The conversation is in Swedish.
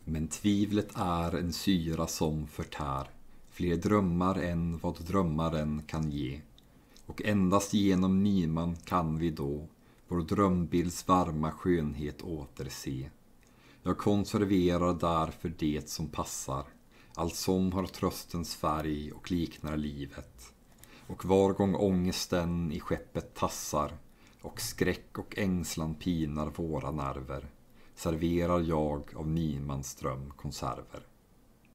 Men tvivlet är en syra som förtär fler drömmar än vad drömmaren kan ge. Och endast genom Nyman kan vi då vår drömbilds varma skönhet återse. Jag konserverar därför det som passar, allt som har tröstens färg och liknar livet. Och var gång ångesten i skeppet tassar och skräck och ängslan pinar våra nerver, serverar jag av Nymans drömkonserver.